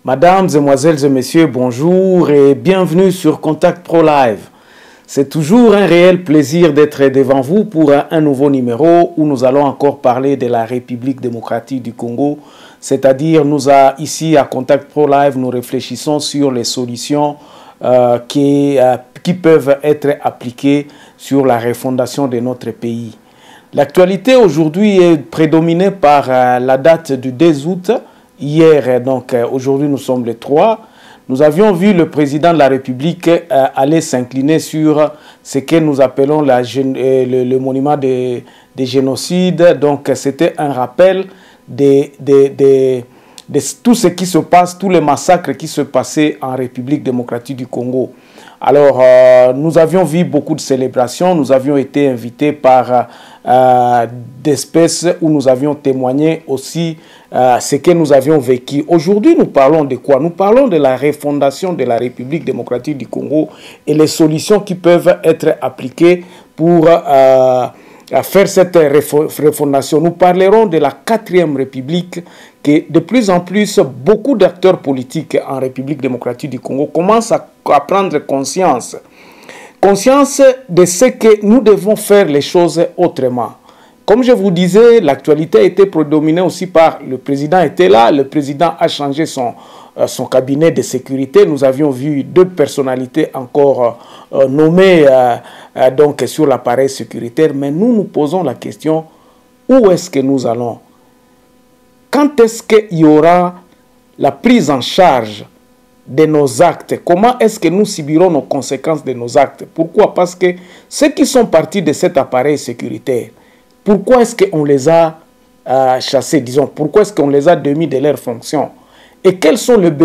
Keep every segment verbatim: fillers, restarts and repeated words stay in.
Mesdames, Mesdemoiselles et Messieurs, bonjour et bienvenue sur Contact Pro Live. C'est toujours un réel plaisir d'être devant vous pour un nouveau numéro où nous allons encore parler de la République démocratique du Congo. C'est-à-dire, nous a, ici à Contact Pro Live, nous réfléchissons sur les solutions euh, qui, euh, qui peuvent être appliquées sur la refondation de notre pays. L'actualité aujourd'hui est prédominée par euh, la date du deux août. Hier, donc euh, aujourd'hui nous sommes le trois. Nous avions vu le président de la République euh, aller s'incliner sur ce que nous appelons la, euh, le, le monument des de génocides. Donc c'était un rappel de, de, de, de tout ce qui se passe, tous les massacres qui se passaient en République démocratique du Congo. Alors, euh, nous avions vu beaucoup de célébrations, nous avions été invités par euh, d'espèces où nous avions témoigné aussi euh, ce que nous avions vécu. Aujourd'hui, nous parlons de quoi? Nous parlons de la refondation de la République démocratique du Congo et les solutions qui peuvent être appliquées pour euh, faire cette refondation. Nous parlerons de la quatrième République, que de plus en plus, beaucoup d'acteurs politiques en République démocratique du Congo commencent à, à prendre conscience. Conscience de ce que nous devons faire les choses autrement. Comme je vous disais, l'actualité a été prédominée aussi par le président était là, le président a changé son, euh, son cabinet de sécurité. Nous avions vu deux personnalités encore euh, nommées euh, euh, donc sur l'appareil sécuritaire, mais nous nous posons la question, où est-ce que nous allons? Quand est-ce qu'il y aura la prise en charge de nos actes? Comment est-ce que nous subirons nos conséquences de nos actes? Pourquoi? Parce que ceux qui sont partis de cet appareil sécuritaire, pourquoi est-ce qu'on les a euh, chassés, disons? Pourquoi est-ce qu'on les a démis de leurs fonctions? Et quels sont les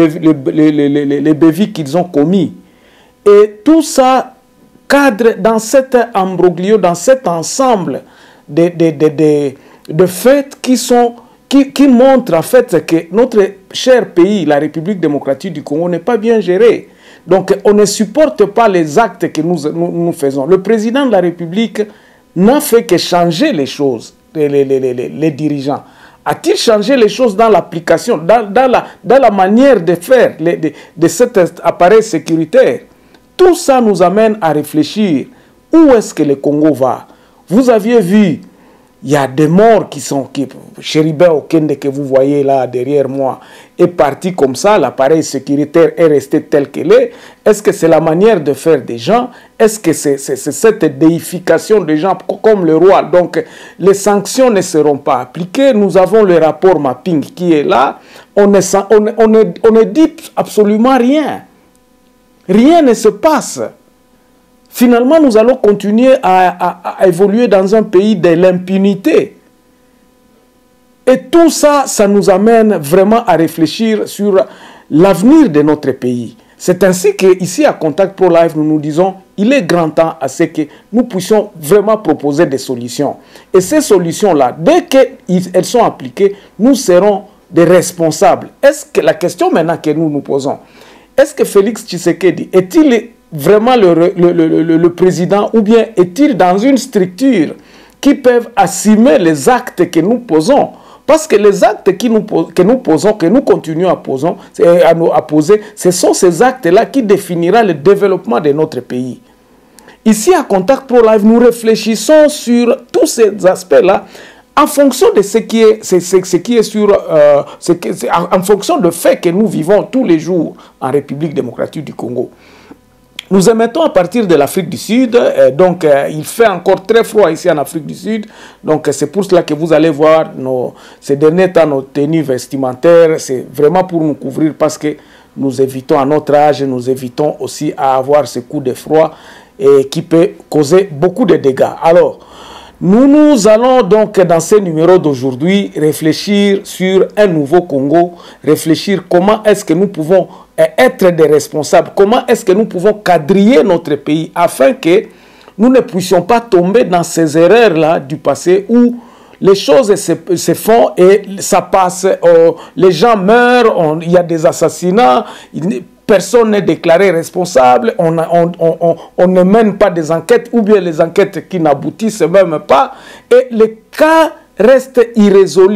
bévis qu'ils ont commis? Et tout ça cadre dans cet imbroglio, dans cet ensemble de, de, de, de, de faits qui sont... Qui, qui montre en fait que notre cher pays, la République démocratique du Congo, n'est pas bien géré. Donc on ne supporte pas les actes que nous, nous, nous faisons. Le président de la République n'a fait que changer les choses, les, les, les, les, les dirigeants. A-t-il changé les choses dans l'application, dans, dans, la, dans la manière de faire les, de, de cet appareil sécuritaire? Tout ça nous amène à réfléchir. Où est-ce que le Congo va? Vous aviez vu, il y a des morts qui sont... Qui, Chéribé Okende que vous voyez là derrière moi est parti comme ça, l'appareil sécuritaire est resté tel qu'il est. Est-ce que c'est la manière de faire des gens? Est-ce que c'est cette déification des gens comme le roi? Donc les sanctions ne seront pas appliquées. Nous avons le rapport mapping qui est là. On ne, on, on ne, on ne dit absolument rien. Rien ne se passe. Finalement, nous allons continuer à, à, à évoluer dans un pays de l'impunité. Et tout ça, ça nous amène vraiment à réfléchir sur l'avenir de notre pays. C'est ainsi qu'ici, à Contact Pro Live, nous nous disons, il est grand temps à ce que nous puissions vraiment proposer des solutions. Et ces solutions-là, dès qu'elles sont appliquées, nous serons des responsables. Est-ce que la question maintenant que nous nous posons, est-ce que Félix Tshisekedi est-il vraiment le, le, le, le, le président ou bien est-il dans une structure qui peuvent assumer les actes que nous posons? Parce que les actes qui nous, que nous posons, que nous continuons à, posons, à, nous, à poser, ce sont ces actes-là qui définiront le développement de notre pays. Ici, à Contact Pro Live, nous réfléchissons sur tous ces aspects-là en fonction de ce qui est, ce, ce, ce qui est sur... Euh, ce qui, en, en fonction de faits que nous vivons tous les jours en République démocratique du Congo. Nous émettons à partir de l'Afrique du Sud, euh, donc euh, il fait encore très froid ici en Afrique du Sud, donc euh, c'est pour cela que vous allez voir nos, ces derniers temps nos tenues vestimentaires, c'est vraiment pour nous couvrir parce que nous évitons à notre âge, nous évitons aussi à avoir ce coup de froid et qui peut causer beaucoup de dégâts. Alors, nous nous allons donc dans ce numéro d'aujourd'hui réfléchir sur un nouveau Congo, réfléchir comment est-ce que nous pouvons être des responsables, comment est-ce que nous pouvons quadriller notre pays afin que nous ne puissions pas tomber dans ces erreurs-là du passé où les choses se, se font et ça passe, oh, les gens meurent, on, il y a des assassinats, il, personne n'est déclaré responsable, on, on, on, on ne mène pas des enquêtes ou bien les enquêtes qui n'aboutissent même pas et les cas restent irrésolus.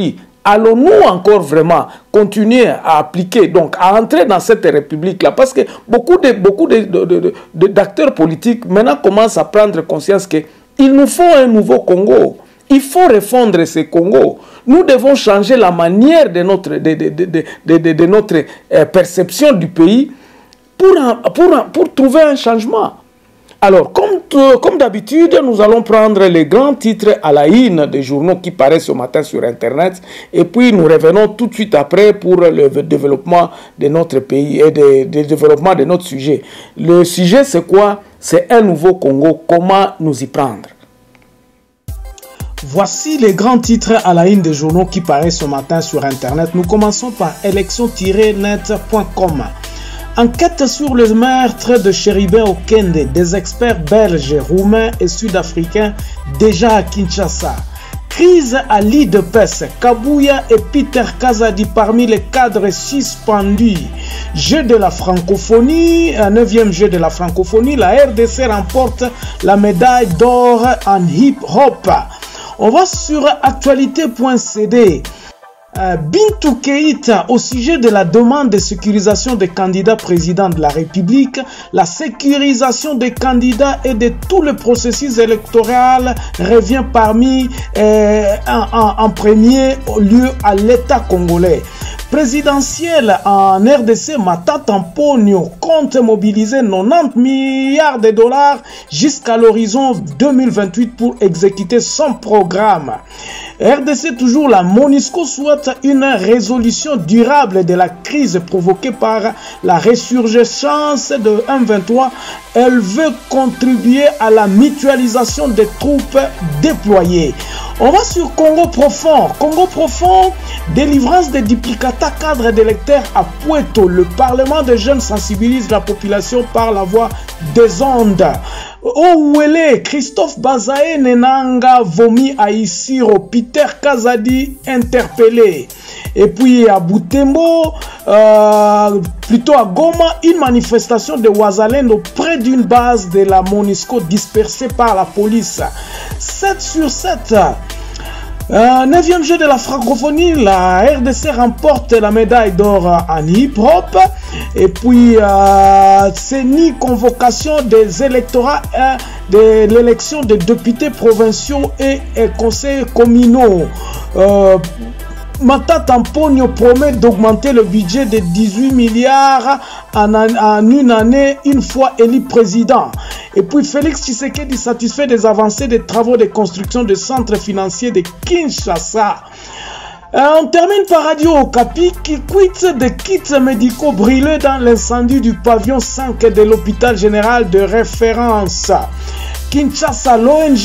allons-nous encore vraiment continuer à appliquer, donc à entrer dans cette république-là? Parce que beaucoup de, beaucoup de, de, de, de, d'acteurs politiques maintenant commencent à prendre conscience qu'il nous faut un nouveau Congo. Il faut refondre ce Congo. Nous devons changer la manière de notre, de, de, de, de, de, de, de notre euh, perception du pays pour, pour, pour trouver un changement. Alors, comme, comme d'habitude, nous allons prendre les grands titres à la une des journaux qui paraissent ce matin sur Internet. Et puis, nous revenons tout de suite après pour le développement de notre pays et le de, de développement de notre sujet. Le sujet, c'est quoi? C'est un nouveau Congo. Comment nous y prendre? Voici les grands titres à la une des journaux qui paraissent ce matin sur Internet. Nous commençons par élection tiret net point com. Enquête sur le meurtre de Chéribin Okende, des experts belges, roumains et sud-africains déjà à Kinshasa. Crise à l'I D P E S, Kabouya et Peter Kazadi parmi les cadres suspendus. Jeu de la francophonie, un neuvième jeu de la francophonie, la R D C remporte la médaille d'or en hip-hop. On va sur actualité point c d. Euh, Bintou Keïta au sujet de la demande de sécurisation des candidats présidents de la République, la sécurisation des candidats et de tout le processus électoral revient parmi euh, en, en, en premier lieu à l'État congolais. Présidentielle en R D C, Matata Mponyo compte mobiliser quatre-vingt-dix milliards de dollars jusqu'à l'horizon deux mille vingt-huit pour exécuter son programme. R D C toujours, la MONUSCO souhaite une résolution durable de la crise provoquée par la résurgence de M vingt-trois. Elle veut contribuer à la mutualisation des troupes déployées. On va sur Congo profond. Congo profond, délivrance des duplicata cadres d'électeurs à Puerto. Le Parlement des jeunes sensibilise la population par la voie des ondes. Oh, où elle est? Christophe Bazae Nenanga vomi à Isiro, Peter Kazadi interpellé. Et puis à Butembo, euh, plutôt à Goma, une manifestation de Ouazalendo près d'une base de la MONUSCO dispersée par la police. sept sur sept. Euh, neuvième jeu de la francophonie, la R D C remporte la médaille d'or en hip-hop. Et puis, euh, c'est ni convocation des électorats euh, de l'élection des députés provinciaux et, et conseils communaux. Euh, Matata Mponyo promet d'augmenter le budget de dix-huit milliards en, en une année, une fois élu président. Et puis Félix Tshisekedi satisfait des avancées des travaux de construction de centres financiers de Kinshasa. Euh, on termine par Radio Okapi qui quitte des kits médicaux brûlés dans l'incendie du pavillon cinq de l'hôpital général de référence. Kinshasa, l'O N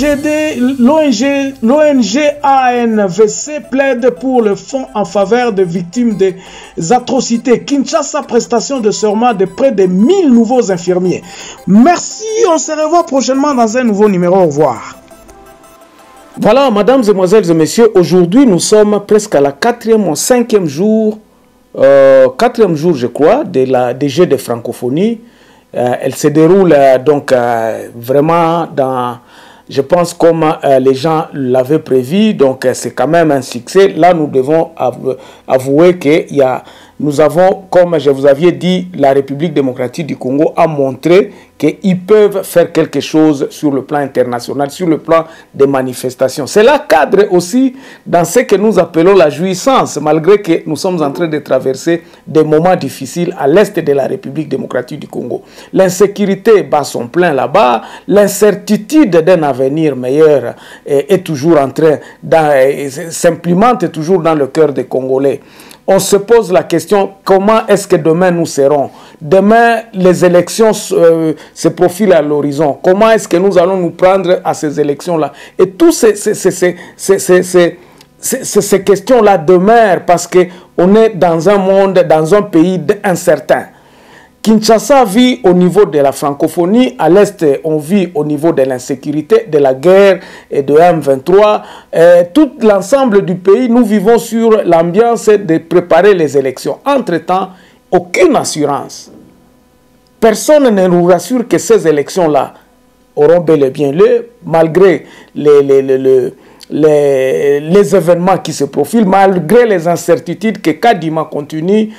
G A N V C plaide pour le fonds en faveur des victimes des atrocités. Kinshasa, prestation de serment de près de mille nouveaux infirmiers. Merci, on se revoit prochainement dans un nouveau numéro. Au revoir. Voilà, mesdames, mesdemoiselles et messieurs, aujourd'hui nous sommes presque à la quatrième ou cinquième jour, euh, quatrième jour je crois, de la, des Jeux de francophonie. Euh, elle se déroule euh, donc euh, vraiment dans, je pense comme euh, les gens l'avaient prévu, donc euh, c'est quand même un succès. Là nous devons avou avouer que il y a, nous avons, comme je vous avais dit, la République démocratique du Congo a montré qu'ils peuvent faire quelque chose sur le plan international, sur le plan des manifestations. Cela cadre aussi dans ce que nous appelons la jouissance, malgré que nous sommes en train de traverser des moments difficiles à l'est de la République démocratique du Congo. L'insécurité bat son plein là-bas, l'incertitude d'un avenir meilleur est, est toujours en train, s'implémente toujours dans le cœur des Congolais. On se pose la question, comment est-ce que demain nous serons? Demain, les élections euh, se profilent à l'horizon. Comment est-ce que nous allons nous prendre à ces élections-là? Et toutes ces, ces, ces, ces, ces, ces, ces, ces, ces questions-là demeurent parce qu'on est dans un monde, dans un pays incertain. Kinshasa vit au niveau de la francophonie, à l'est on vit au niveau de l'insécurité, de la guerre et de M vingt-trois. Euh, tout l'ensemble du pays, nous vivons sur l'ambiance de préparer les élections. Entre-temps, aucune assurance. Personne ne nous rassure que ces élections-là auront bel et bien lieu, malgré les, les, les, les, les, les événements qui se profilent, malgré les incertitudes que Kadima continue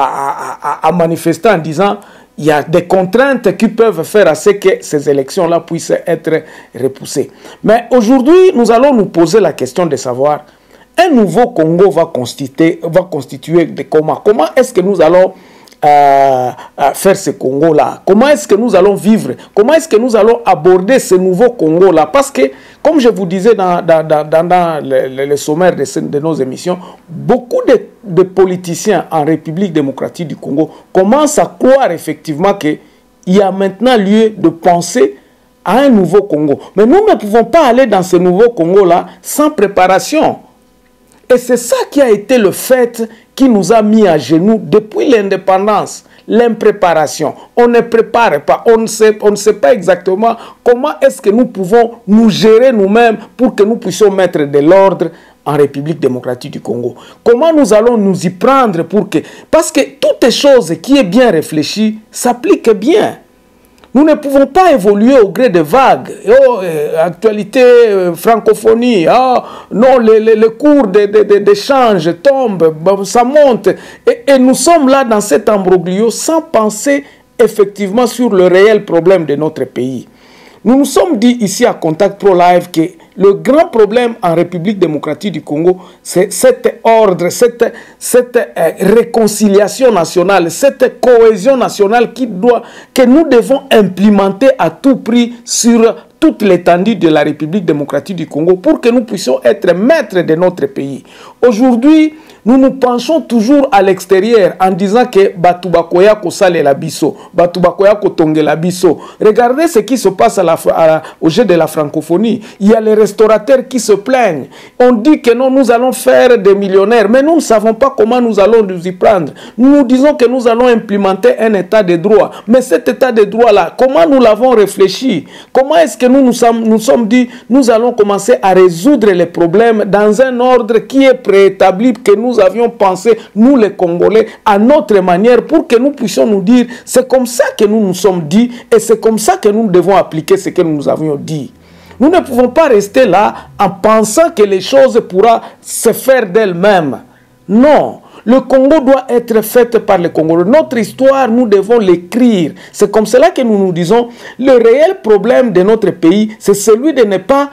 à, à, à manifester en disant il y a des contraintes qui peuvent faire à ce que ces élections-là puissent être repoussées. Mais aujourd'hui, nous allons nous poser la question de savoir, un nouveau Congo va constituer, va constituer de comment? Comment est-ce que nous allons euh, faire ce Congo-là? Comment est-ce que nous allons vivre? Comment est-ce que nous allons aborder ce nouveau Congo-là? Parce que, comme je vous disais dans, dans, dans, dans le, le, le sommaire de, de nos émissions, beaucoup de, de politiciens en République démocratique du Congo commencent à croire effectivement qu'il y a maintenant lieu de penser à un nouveau Congo. Mais nous ne pouvons pas aller dans ce nouveau Congo-là sans préparation. Et c'est ça qui a été le fait qui nous a mis à genoux depuis l'indépendance. L'impréparation. On ne prépare pas, on ne sait, on ne sait pas exactement comment est-ce que nous pouvons nous gérer nous-mêmes pour que nous puissions mettre de l'ordre en République démocratique du Congo. Comment nous allons nous y prendre pour que... Parce que toute chose qui est bien réfléchie s'applique bien. Nous ne pouvons pas évoluer au gré des vagues. Oh, euh, actualité, euh, francophonie, oh, non, les, les, les cours d'échange de, de, de tombent, ça monte. Et, et nous sommes là dans cet imbroglio sans penser effectivement sur le réel problème de notre pays. Nous nous sommes dit ici à Contact Pro Live que le grand problème en République démocratique du Congo, c'est cet ordre, cette, cette euh, réconciliation nationale, cette cohésion nationale qui doit, que nous devons implémenter à tout prix sur toute l'étendue de la République démocratique du Congo pour que nous puissions être maîtres de notre pays. Aujourd'hui, nous nous penchons toujours à l'extérieur en disant que Batubakoya Kosale la biso, Batubakoya Kotonge la biso. Regardez ce qui se passe à la, à la, au jeu de la francophonie. Il y a les restaurateurs qui se plaignent. On dit que non, nous allons faire des millionnaires, mais nous ne savons pas comment nous allons nous y prendre. Nous disons que nous allons implémenter un état de droit. Mais cet état de droit-là, comment nous l'avons réfléchi? Comment est-ce que nous nous sommes, nous sommes dit, nous allons commencer à résoudre les problèmes dans un ordre qui est préétabli, que nous Nous avions pensé, nous les Congolais, à notre manière pour que nous puissions nous dire, c'est comme ça que nous nous sommes dit et c'est comme ça que nous devons appliquer ce que nous avions dit. Nous ne pouvons pas rester là en pensant que les choses pourront se faire d'elles-mêmes. Non, le Congo doit être fait par les Congolais. Notre histoire, nous devons l'écrire. C'est comme cela que nous nous disons, le réel problème de notre pays, c'est celui de ne pas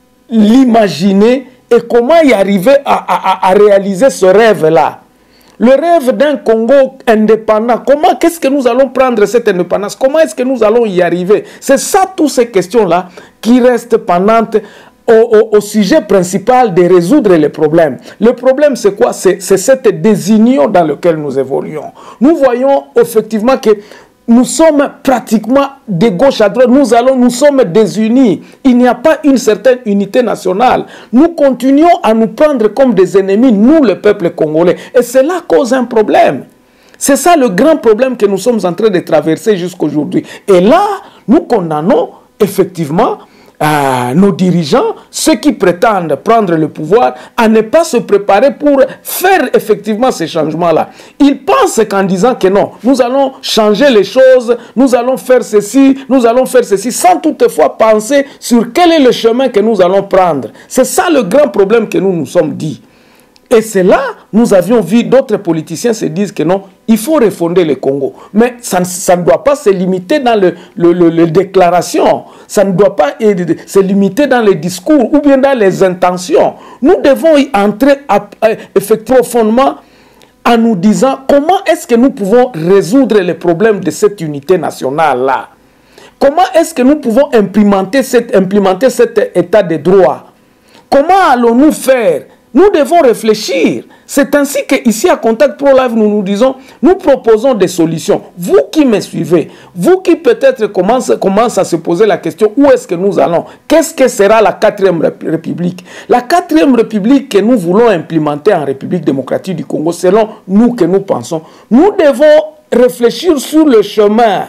l'imaginer. Et comment y arriver à, à, à réaliser ce rêve-là? Le rêve d'un Congo indépendant. Comment, qu'est-ce que nous allons prendre cette indépendance? Comment est-ce que nous allons y arriver? C'est ça, toutes ces questions-là qui restent pendantes au, au, au sujet principal de résoudre les problèmes. Le problème, c'est quoi? C'est cette désunion dans laquelle nous évoluons. Nous voyons effectivement que nous sommes pratiquement de gauche à droite, nous allons, nous sommes désunis. Il n'y a pas une certaine unité nationale. Nous continuons à nous prendre comme des ennemis, nous, le peuple congolais. Et cela cause un problème. C'est ça le grand problème que nous sommes en train de traverser jusqu'aujourd'hui. Et là, nous condamnons effectivement Euh, nos dirigeants, ceux qui prétendent prendre le pouvoir, à ne pas se préparer pour faire effectivement ces changements-là. Ils pensent qu'en disant que non, nous allons changer les choses, nous allons faire ceci, nous allons faire ceci, sans toutefois penser sur quel est le chemin que nous allons prendre. C'est ça le grand problème que nous nous sommes dit. Et c'est là, nous avions vu d'autres politiciens se disent que non, il faut refonder le Congo. Mais ça, ça ne doit pas se limiter dans le, le, le, les déclarations. Ça ne doit pas se limiter dans les discours ou bien dans les intentions. Nous devons y entrer à, à, effectivement profondément en nous disant comment est-ce que nous pouvons résoudre les problèmes de cette unité nationale-là. Comment est-ce que nous pouvons implémenter, cette, implémenter cet état de droit? Comment allons-nous faire? Nous devons réfléchir. C'est ainsi qu'ici à Contact Pro Live, nous nous disons, nous proposons des solutions. Vous qui me suivez, vous qui peut-être commencez, commencez à se poser la question, où est-ce que nous allons? Qu'est-ce que sera la quatrième République? La quatrième République que nous voulons implémenter en République démocratique du Congo, selon nous que nous pensons, nous devons réfléchir sur le chemin.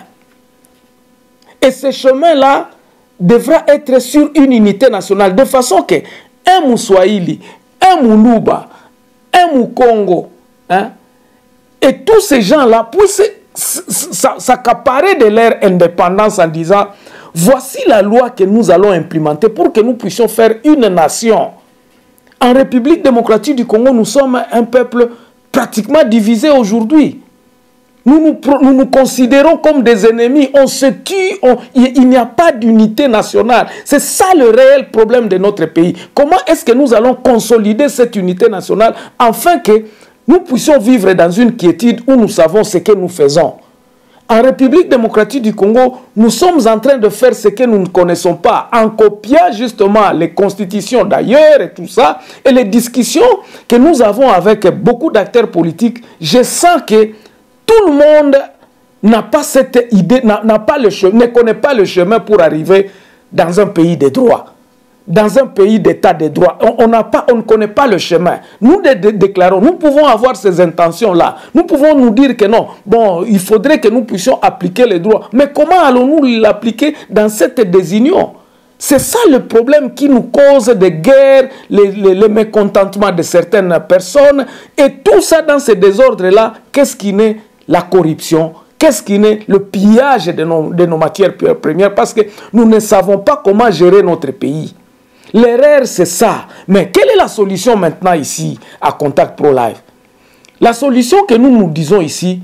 Et ce chemin-là devra être sur une unité nationale, de façon que un Mouswahili, un Moulouba, un Moukongo, hein, et tous ces gens-là puissent s'accaparer de leur indépendance en disant, voici la loi que nous allons implémenter pour que nous puissions faire une nation. En République démocratique du Congo, nous sommes un peuple pratiquement divisé aujourd'hui. Nous nous, nous nous considérons comme des ennemis, on se tue, on, il, il n'y a pas d'unité nationale. C'est ça le réel problème de notre pays. Comment est-ce que nous allons consolider cette unité nationale afin que nous puissions vivre dans une quiétude où nous savons ce que nous faisons? En République démocratique du Congo, nous sommes en train de faire ce que nous ne connaissons pas, en copiant justement les constitutions d'ailleurs et tout ça, et les discussions que nous avons avec beaucoup d'acteurs politiques. Je sens que tout le monde n'a pas cette idée, n'a pas le chemin, ne connaît pas le chemin pour arriver dans un pays de droit, dans un pays d'état de droit. On, on, n'a pas, on ne connaît pas le chemin. Nous dé dé déclarons, nous pouvons avoir ces intentions-là. Nous pouvons nous dire que non, bon, il faudrait que nous puissions appliquer les droits. Mais comment allons-nous l'appliquer dans cette désunion? C'est ça le problème qui nous cause des guerres, les, les, les mécontentements de certaines personnes. Et tout ça dans ces désordres-là, qu'est-ce qui naît? La corruption. Qu'est-ce qui naît? Le pillage de nos, de nos matières premières, parce que nous ne savons pas comment gérer notre pays. L'erreur, c'est ça. Mais quelle est la solution maintenant ici à Contact Pro Live? La solution que nous nous disons ici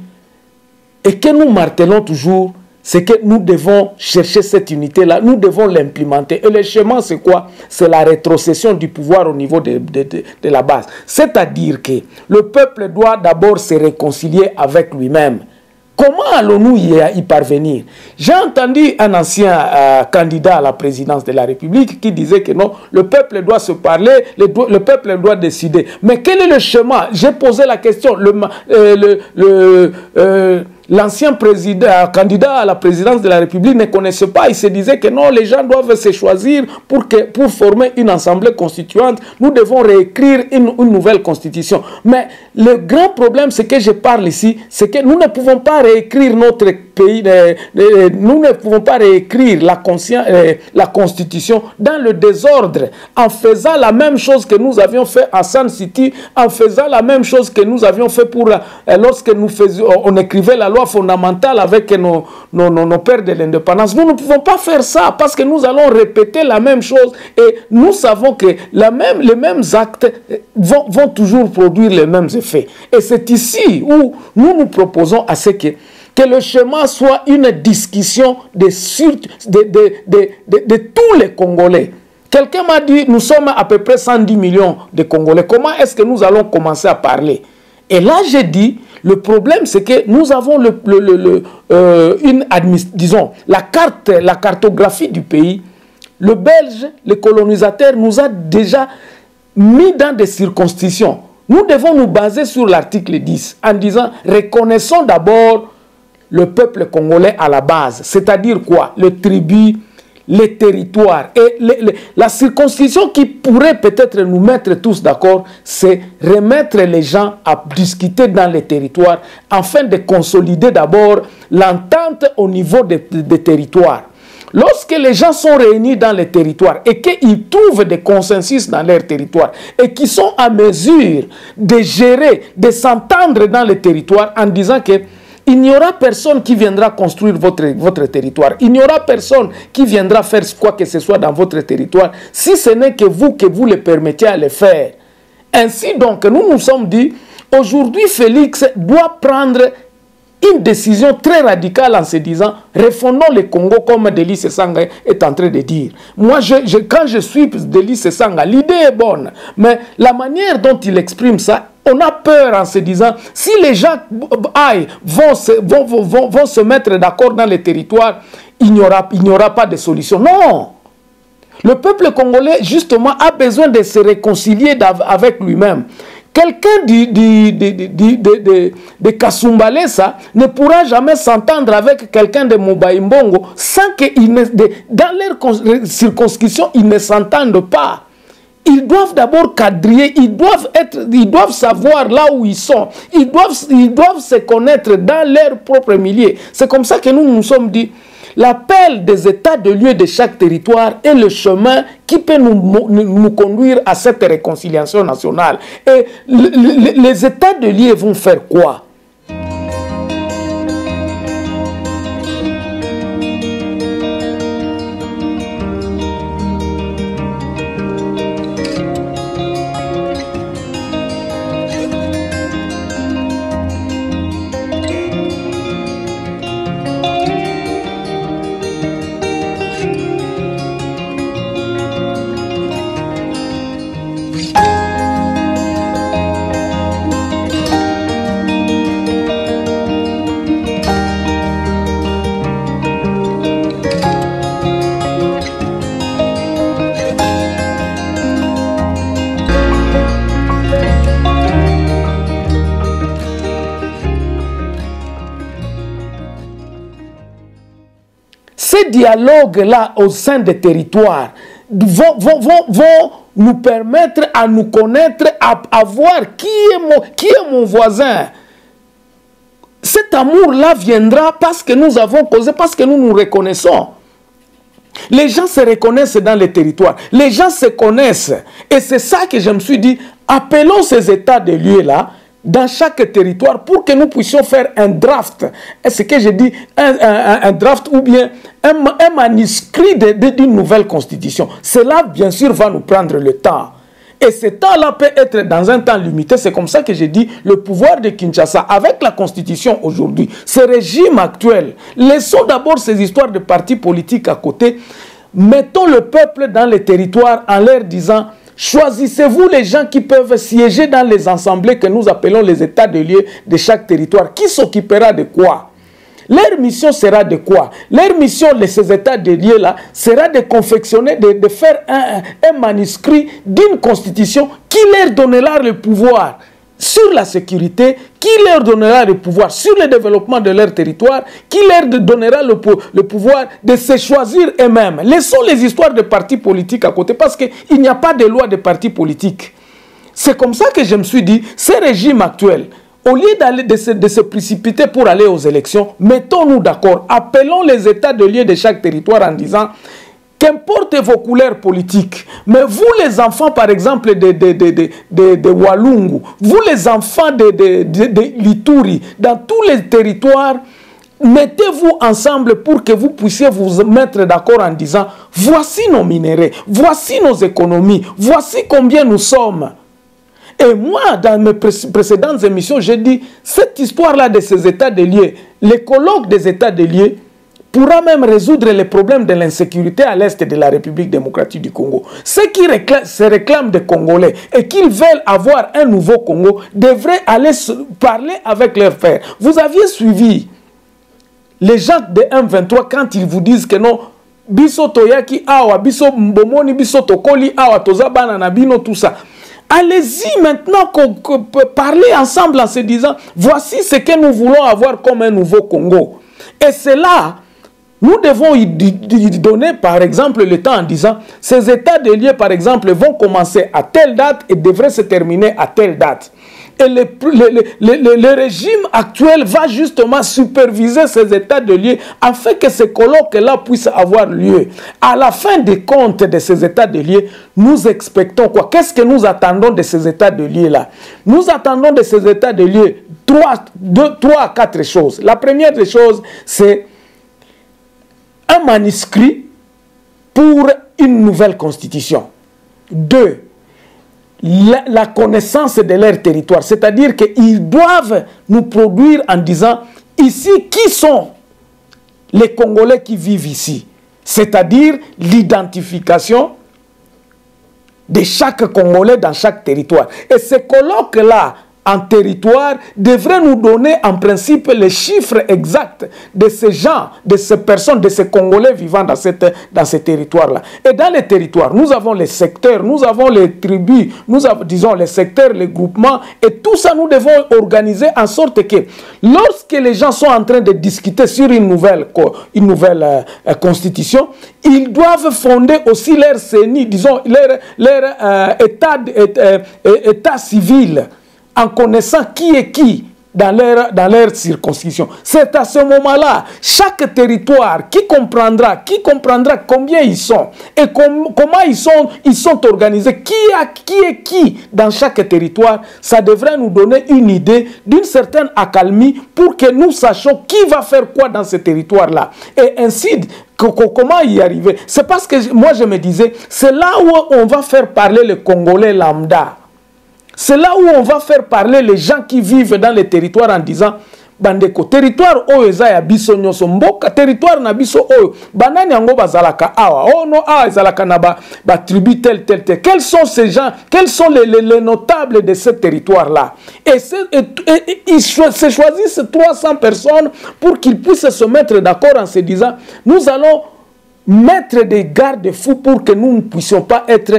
et que nous martelons toujours, c'est que nous devons chercher cette unité-là, nous devons l'implémenter. Et le chemin, c'est quoi? C'est la rétrocession du pouvoir au niveau de, de, de, de la base. C'est-à-dire que le peuple doit d'abord se réconcilier avec lui-même. Comment allons-nous y, y parvenir? J'ai entendu un ancien euh, candidat à la présidence de la République qui disait que non, le peuple doit se parler, le, le peuple doit décider. Mais quel est le chemin? J'ai posé la question. Le, euh, le, le, euh, L'ancien président, candidat à la présidence de la République ne connaissait pas. Il se disait que non, les gens doivent se choisir pour, que, pour former une assemblée constituante. Nous devons réécrire une, une nouvelle constitution. Mais le grand problème, c'est que je parle ici, c'est que nous ne pouvons pas réécrire notre pays, euh, euh, nous ne pouvons pas réécrire la, euh, la constitution dans le désordre, en faisant la même chose que nous avions fait à Sun City, en faisant la même chose que nous avions fait pour, euh, lorsque nous faisions, on écrivait la loi fondamentale avec nos, nos, nos, nos pères de l'indépendance. Nous ne pouvons pas faire ça parce que nous allons répéter la même chose et nous savons que la même, les mêmes actes vont, vont toujours produire les mêmes effets. Et c'est ici où nous nous proposons à ce que que le chemin soit une discussion de, de, de, de, de, de tous les Congolais. Quelqu'un m'a dit, nous sommes à peu près cent dix millions de Congolais. Comment est-ce que nous allons commencer à parler? Et là, j'ai dit, le problème, c'est que nous avons le, le, le, le, euh, une disons, la carte, la cartographie du pays. Le Belge, le colonisateur, nous a déjà mis dans des circonscriptions. Nous devons nous baser sur l'article dix en disant, reconnaissons d'abord le peuple congolais à la base, c'est-à-dire quoi? Le tribut, les territoires. Et les, les, la circonscription qui pourrait peut-être nous mettre tous d'accord, c'est remettre les gens à discuter dans les territoires afin de consolider d'abord l'entente au niveau des, des territoires. Lorsque les gens sont réunis dans les territoires et qu'ils trouvent des consensus dans leur territoire et qu'ils sont à mesure de gérer, de s'entendre dans les territoires en disant que il n'y aura personne qui viendra construire votre, votre territoire. Il n'y aura personne qui viendra faire quoi que ce soit dans votre territoire, si ce n'est que vous, que vous le permettiez à le faire. Ainsi donc, nous nous sommes dit, aujourd'hui Félix doit prendre une décision très radicale en se disant, refondons le Congo comme Delis Esanga est en train de dire. Moi, je, je, quand je suis Delis Esanga, l'idée est bonne, mais la manière dont il exprime ça, on a peur en se disant, si les gens aïe, vont, se, vont, vont, vont se mettre d'accord dans les territoires, il n'y aura, il n'y aura pas de solution. Non! Le peuple congolais, justement, a besoin de se réconcilier avec lui-même. Quelqu'un de, de, de, de, de, de, de Kasumbalesa ne pourra jamais s'entendre avec quelqu'un de Mobaïmbongo sans que ne, de, dans leur circonscription, ils ne s'entendent pas. Ils doivent d'abord quadriller, ils doivent, être, ils doivent savoir là où ils sont. Ils doivent, ils doivent se connaître dans leur propre milieu. C'est comme ça que nous nous sommes dit, l'appel des états de lieu de chaque territoire est le chemin qui peut nous, nous, nous conduire à cette réconciliation nationale. Et le, le, les états de lieu vont faire quoi? ces dialogues-là au sein des territoires vont, vont, vont, vont nous permettre à nous connaître, à, à voir qui est mon, qui est mon voisin. Cet amour-là viendra parce que nous avons causé, parce que nous nous reconnaissons. Les gens se reconnaissent dans les territoires. Les gens se connaissent. Et c'est ça que je me suis dit, appelons ces états de lieux-là dans chaque territoire pour que nous puissions faire un draft. Et ce que je dis, un, un, un draft ou bien un, un manuscrit d'une nouvelle constitution. Cela, bien sûr, va nous prendre le temps. Et ce temps-là peut être dans un temps limité. C'est comme ça que j'ai dit, le pouvoir de Kinshasa, avec la constitution aujourd'hui, ce régime actuel, laissons d'abord ces histoires de partis politiques à côté, mettons le peuple dans les territoires en leur disant, choisissez-vous les gens qui peuvent siéger dans les assemblées que nous appelons les états de lieu de chaque territoire. Qui s'occupera de quoi? Leur mission sera de quoi? Leur mission, de ces états de lieu-là, sera de confectionner, de, de faire un, un manuscrit d'une constitution qui leur donnera le pouvoir sur la sécurité, qui leur donnera le pouvoir sur le développement de leur territoire, qui leur donnera le, le pouvoir de se choisir eux-mêmes. Laissons les histoires de partis politiques à côté parce qu'il n'y a pas de loi de partis politiques. C'est comme ça que je me suis dit, ce régime actuel, au lieu d'aller de se, de se précipiter pour aller aux élections, mettons-nous d'accord, appelons les états de lieu de chaque territoire en disant qu'importe vos couleurs politiques, mais vous les enfants par exemple de, de, de, de, de, de Walungu, vous les enfants de, de, de, de Lituri, dans tous les territoires, mettez-vous ensemble pour que vous puissiez vous mettre d'accord en disant voici nos minéraux, voici nos économies, voici combien nous sommes. Et moi, dans mes précédentes émissions, j'ai dit, cette histoire-là de ces états de lieux, les colloques des états de lieux, pourra même résoudre les problèmes de l'insécurité à l'est de la République démocratique du Congo. Ceux qui réclament, se réclament des Congolais et qu'ils veulent avoir un nouveau Congo devraient aller parler avec leurs frères. Vous aviez suivi les gens de M vingt-trois quand ils vous disent que non, biso toyaki awa, biso mbomoni, biso tokoli awa, toza bana na bino, tout ça. Allez-y maintenant qu'on peut parler ensemble en se disant voici ce que nous voulons avoir comme un nouveau Congo. Et c'est là, nous devons y donner par exemple le temps en disant ces états de lieu par exemple vont commencer à telle date et devraient se terminer à telle date. Et le, le, le, le, le régime actuel va justement superviser ces états de lieu afin que ces colloques-là puissent avoir lieu. À la fin des comptes de ces états de lieu, nous expectons quoi? Qu'est-ce que nous attendons de ces états de lieu-là? Nous attendons de ces états de lieu trois, deux, trois à quatre choses. La première des choses, c'est un manuscrit pour une nouvelle constitution. Deux, La, la connaissance de leur territoire, c'est-à-dire qu'ils doivent nous produire en disant ici qui sont les Congolais qui vivent ici, c'est-à-dire l'identification de chaque Congolais dans chaque territoire. Et ces colloques-là en territoire devraient nous donner en principe les chiffres exacts de ces gens, de ces personnes, de ces Congolais vivant dans, cette, dans ces territoires-là. Et dans les territoires, nous avons les secteurs, nous avons les tribus, nous avons, disons, les secteurs, les groupements, et tout ça, nous devons organiser en sorte que lorsque les gens sont en train de discuter sur une nouvelle, une nouvelle euh, constitution, ils doivent fonder aussi leur C E N I, disons, leur, leur euh, état, euh, état civil, en connaissant qui est qui dans leur, dans leur circonscription. C'est à ce moment-là, chaque territoire qui comprendra, qui comprendra combien ils sont et com comment ils sont, ils sont organisés, qui, a, qui est qui dans chaque territoire, ça devrait nous donner une idée d'une certaine accalmie pour que nous sachions qui va faire quoi dans ce territoire-là. Et ainsi, que, que, comment y arriver? C'est parce que moi je me disais, c'est là où on va faire parler le Congolais lambda. C'est là où on va faire parler les gens qui vivent dans les territoires en disant bandeko territoire oyo eza ya biso nyonso mboka territoire na biso oyo banani yango bazalaka awa oh no awa ezalaka na ba, ba tribu tel tel tel. Quels sont ces gens, quels sont les, les, les notables de ce territoire là? Et, et, et, et ils cho se choisissent trois cents personnes pour qu'ils puissent se mettre d'accord en se disant nous allons mettre des garde-fous pour que nous ne puissions pas être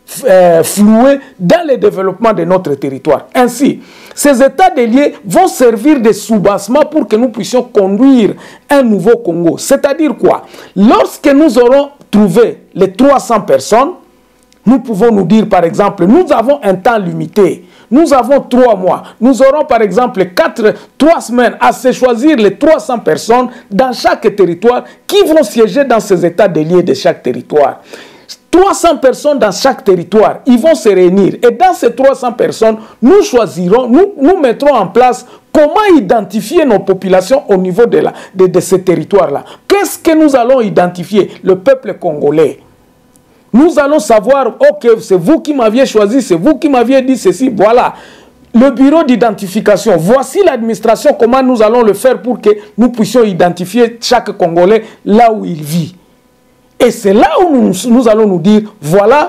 euh, floués dans le développement de notre territoire. Ainsi, ces états de lieux vont servir de soubassement pour que nous puissions conduire un nouveau Congo. C'est-à-dire quoi? Lorsque nous aurons trouvé les trois cents personnes, nous pouvons nous dire, par exemple, nous avons un temps limité. Nous avons trois mois. Nous aurons, par exemple, quatre, trois semaines à se choisir les trois cents personnes dans chaque territoire qui vont siéger dans ces états de lieux de chaque territoire. trois cents personnes dans chaque territoire, ils vont se réunir. Et dans ces trois cents personnes, nous choisirons, nous, nous mettrons en place comment identifier nos populations au niveau de, la, de, de ces territoires-là. Qu'est-ce que nous allons identifier? Le peuple congolais. Nous allons savoir, ok, c'est vous qui m'aviez choisi, c'est vous qui m'aviez dit ceci, voilà. Le bureau d'identification, voici l'administration, comment nous allons le faire pour que nous puissions identifier chaque Congolais là où il vit. Et c'est là où nous, nous allons nous dire, voilà,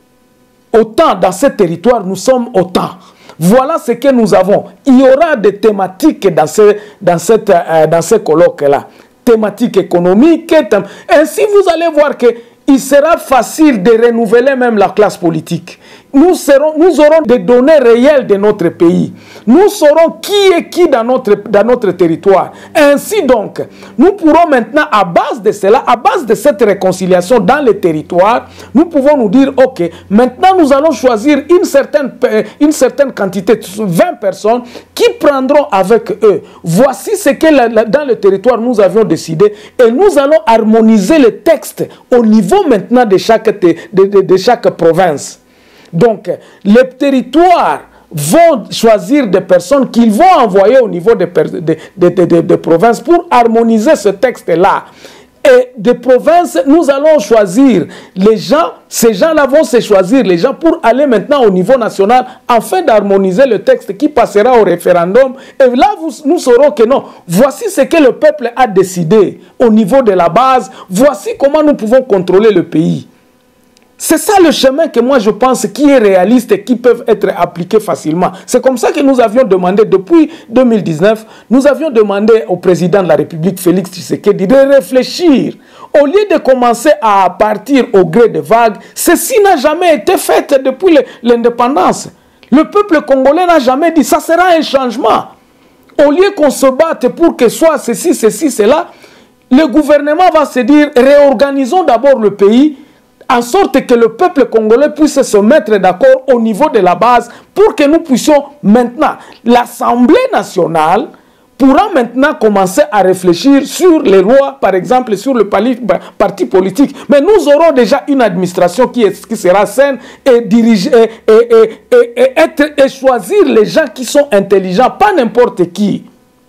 autant dans ce territoire, nous sommes autant. Voilà ce que nous avons. Il y aura des thématiques dans ce, dans cette, euh, dans ce colloque-là. Thématiques économiques. Thém... Ainsi, vous allez voir que il sera facile de renouveler même la classe politique. Nous, serons, nous aurons des données réelles de notre pays. Nous saurons qui est qui dans notre, dans notre territoire. Ainsi donc, nous pourrons maintenant, à base de cela, à base de cette réconciliation dans les territoires, nous pouvons nous dire, ok, maintenant nous allons choisir une certaine, une certaine quantité, vingt personnes, qui prendront avec eux. Voici ce que dans le territoire nous avions décidé et nous allons harmoniser le texte au niveau maintenant de chaque, de, de, de chaque province. Donc, les territoires vont choisir des personnes qu'ils vont envoyer au niveau des de, de, de, de, de provinces pour harmoniser ce texte-là. Et des provinces, nous allons choisir les gens, ces gens-là vont se choisir les gens pour aller maintenant au niveau national afin d'harmoniser le texte qui passera au référendum. Et là, vous, nous saurons que non, voici ce que le peuple a décidé au niveau de la base, voici comment nous pouvons contrôler le pays. C'est ça le chemin que moi je pense qui est réaliste et qui peut être appliqué facilement. C'est comme ça que nous avions demandé depuis deux mille dix-neuf, nous avions demandé au président de la République, Félix Tshisekedi, de réfléchir. Au lieu de commencer à partir au gré des vagues, ceci n'a jamais été fait depuis l'indépendance. Le peuple congolais n'a jamais dit ça sera un changement. Au lieu qu'on se batte pour que soit ceci, ceci, cela, le gouvernement va se dire réorganisons d'abord le pays, en sorte que le peuple congolais puisse se mettre d'accord au niveau de la base pour que nous puissions maintenant, l'Assemblée nationale pourra maintenant commencer à réfléchir sur les lois, par exemple sur le parti politique. Mais nous aurons déjà une administration qui, est, qui sera saine et, diriger, et, et, et, et, être, et choisir les gens qui sont intelligents, pas n'importe qui.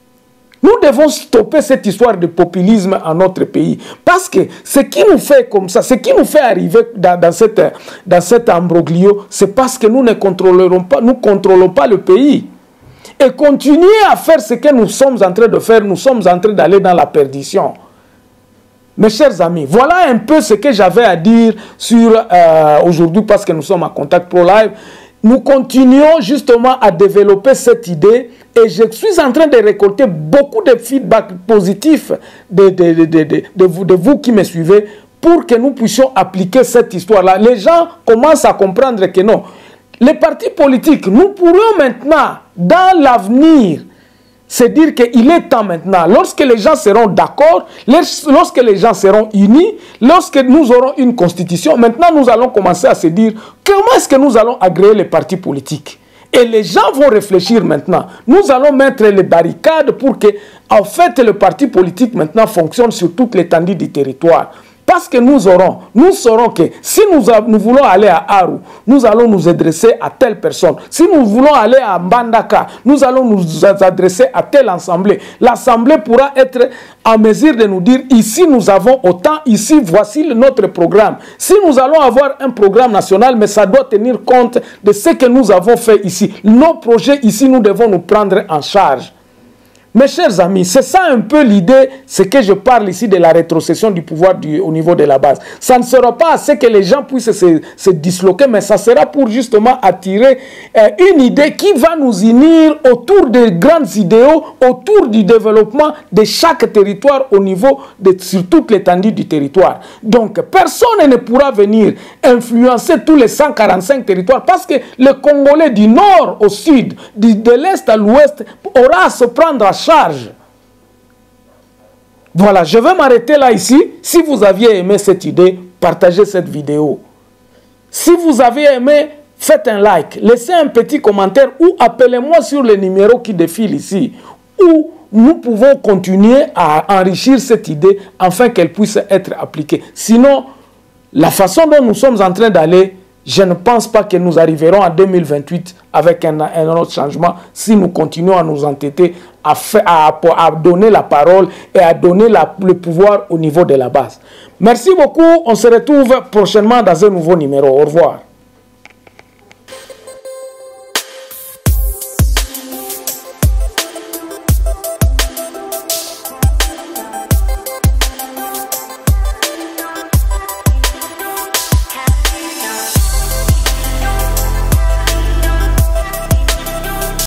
Nous devons stopper cette histoire de populisme en notre pays. Parce que ce qui nous fait comme ça, ce qui nous fait arriver dans, dans, cette, dans cet imbroglio, c'est parce que nous ne contrôlerons pas, nous contrôlons pas le pays. Et continuer à faire ce que nous sommes en train de faire, nous sommes en train d'aller dans la perdition. Mes chers amis, voilà un peu ce que j'avais à dire sur euh, aujourd'hui, parce que nous sommes à Contact Pro Live. Nous continuons justement à développer cette idée et je suis en train de récolter beaucoup de feedback positifs de, de, de, de, de, de, vous, de vous qui me suivez pour que nous puissions appliquer cette histoire-là. Les gens commencent à comprendre que non. Les partis politiques, nous pourrions maintenant, dans l'avenir, se dire qu'il est temps maintenant, lorsque les gens seront d'accord, lorsque les gens seront unis, lorsque nous aurons une constitution, maintenant nous allons commencer à se dire comment est-ce que nous allons agréer les partis politiques. Et les gens vont réfléchir maintenant. Nous allons mettre les barricades pour que, en fait, le parti politique maintenant fonctionne sur toute l'étendue du territoire. Parce que nous aurons, nous saurons que si nous, nous voulons aller à Aru, nous allons nous adresser à telle personne. Si nous voulons aller à Mbandaka, nous allons nous adresser à telle assemblée. L'assemblée pourra être en mesure de nous dire, ici nous avons autant, ici voici notre programme. Si nous allons avoir un programme national, mais ça doit tenir compte de ce que nous avons fait ici. Nos projets ici, nous devons nous prendre en charge. Mes chers amis, c'est ça un peu l'idée, c'est que je parle ici de la rétrocession du pouvoir du, au niveau de la base. Ça ne sera pas assez que les gens puissent se, se disloquer, mais ça sera pour justement attirer euh, une idée qui va nous unir autour de grands idéaux, autour du développement de chaque territoire au niveau de sur toute l'étendue du territoire. Donc, personne ne pourra venir influencer tous les cent quarante-cinq territoires parce que le Congolais du nord au sud, du, de l'est à l'ouest, aura à se prendre à charge. Voilà, je vais m'arrêter là ici. Si vous aviez aimé cette idée, partagez cette vidéo. Si vous avez aimé, faites un like, laissez un petit commentaire ou appelez-moi sur le numéro qui défile ici, où nous pouvons continuer à enrichir cette idée afin qu'elle puisse être appliquée. Sinon, la façon dont nous sommes en train d'aller, je ne pense pas que nous arriverons en deux mille vingt-huit avec un, un autre changement si nous continuons à nous entêter à, faire, à, à donner la parole et à donner la, le pouvoir au niveau de la base. Merci beaucoup. On se retrouve prochainement dans un nouveau numéro. Au revoir.